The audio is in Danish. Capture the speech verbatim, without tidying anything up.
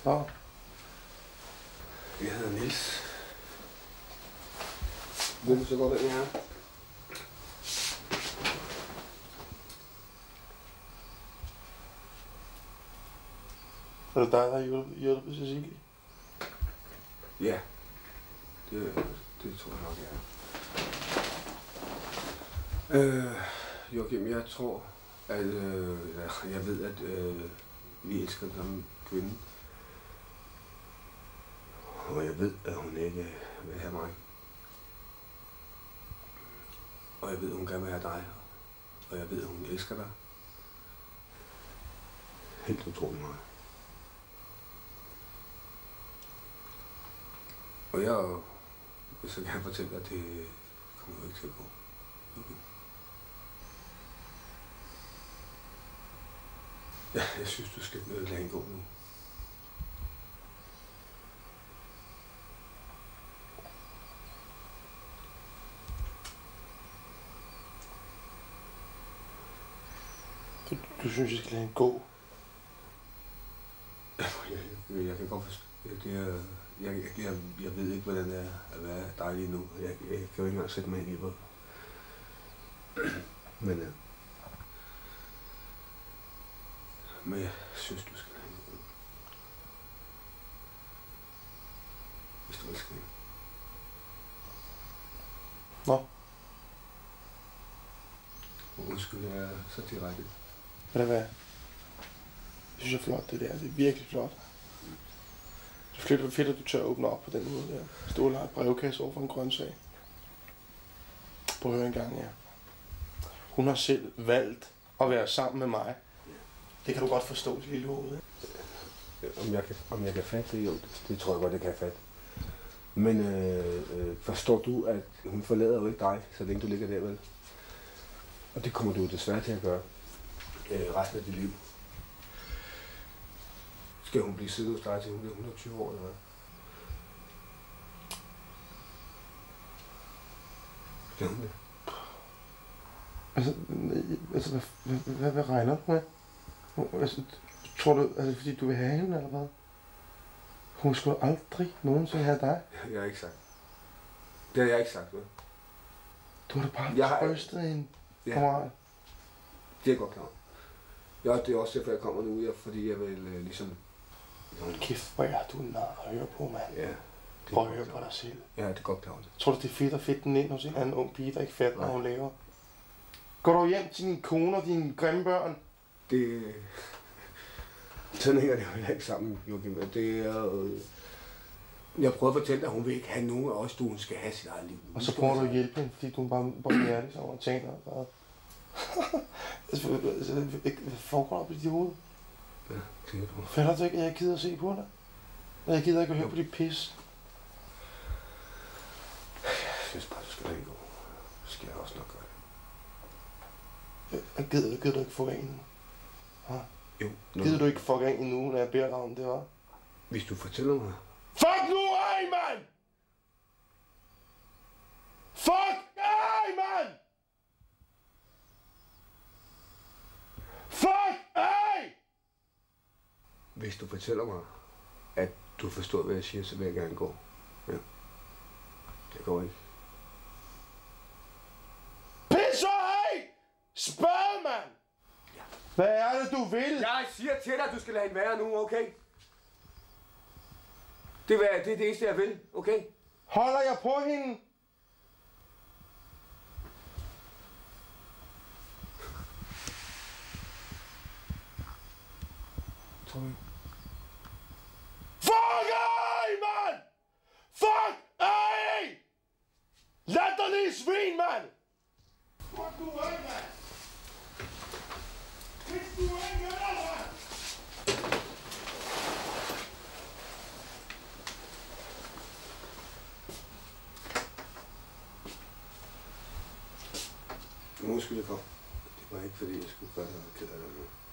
Nå. Jeg hedder Niels. Ved du så godt, hvem jeg er? Er det dig, der har hjulpet Cecilie? Ja. Det, det tror jeg nok, jeg er. Øh, Joachim, jeg tror, at øh, jeg ved, at øh, vi elsker den samme kvinde. Og jeg ved, at hun ikke vil have mig. Og jeg ved, at hun gerne vil have dig. Og jeg ved, at hun elsker dig. Helt utroligt meget. Og jeg vil så gerne fortælle dig, at det kommer jo ikke til at gå. Okay. Ja, jeg synes, du skal lade hende gå nu. Du, du synes, jeg skal lade hende gå? Jeg, jeg, jeg kan godt forstå. Det er, jeg, jeg, jeg, jeg ved ikke, hvordan det er at være dig lige nu. Jeg, jeg kan jo ikke engang sætte mig ind i det. Men, ja. Men jeg synes, du skal lade hende gå. Hvis du elsker hende. Nå. Undskyld, jeg er så direkte. Ved du hvad? Jeg synes, det er flot, det der. Det er virkelig flot. Det er fedt, at du tør at åbne op på den måde der. Ståle har et brevkasse over for en grøntsag. Prøv at høre en gang, ja. Hun har selv valgt at være sammen med mig. Det kan du godt forstå, det lille hoved, ikke? Om jeg kan, om jeg kan fatte det, jo, det, det tror jeg godt, jeg kan fatte. Men øh, øh, forstår du, at hun forlader jo ikke dig, så længe du ligger der, vel? Og det kommer du desværre til at gøre øh, resten af dit liv. Skal hun blive siddende hos dig til hun bliver et hundrede og tyve år, eller hvad? Skal hun det? Altså, altså hvad, hvad, hvad, hvad regner du med? Altså, tror du, altså fordi du vil have hende, eller hvad? Hun skulle aldrig nogensinde have dig. Jeg har ikke sagt. Det har jeg ikke sagt, vel? Du har da bare Jeg har- trøstet hende, Ja. kammerat. Det er jeg godt klar over. Ja, det er også derfor, jeg kommer nu, ja, fordi jeg vil øh, ligesom... Hold kæft, hvor er du en nar at høre på, mand. Ja, det er Prøv at godt høre klar på over. dig selv. Ja, det er godt klar over. Tror du, det er fedt at fedte den ind hos en anden ung pige, der ikke fatter, hvad Nej. hun laver? Går du hjem til din kone og dine grimme børn? Det... Sådan hænger det jo heller ikke sammen, Joachim. Det er... Øh... Jeg prøver at fortælle dig, at hun vil ikke have nogen af os, du hun skal have sit eget liv. Og så prøver du at hjælpe hende, fordi du er bare barmhjertig og tænker bare... Altså, hvad foregår der på dit hoved? Ja, det er du. Falder du ikke, at jeg gider at se på dig? Og jeg gider ikke at høre på dit pis. Jeg synes bare, du skal lade hende gå. Så skal jeg også nok gøre det. Jeg gider, gider du ikke fuck af nu? Ha? Jo. Gider du ikke fuck af nu, når jeg beder dig om det, var? Hvis du fortæller mig... Fuck nu af, mand! Fuck af, mand! Fuck af! Hvis du fortæller mig, at du forstår, hvad jeg siger, så vil jeg gerne gå. Ja. Det går ikke. Pis af! Spad, mand! Ja. Hvad er det, du vil? Jeg siger til dig, at du skal lade hende være nu, okay? Det er det, er det eneste, jeg vil, okay? Holder jeg på hende? Tror jeg. Fuck af, mand! Fuck af! Latterlige svin, mand! Fuck du af, mand! Hvis du af, mand! Nu undskyld, jeg kom. Det var ikke, fordi jeg skulle gøre dig ked af det nu.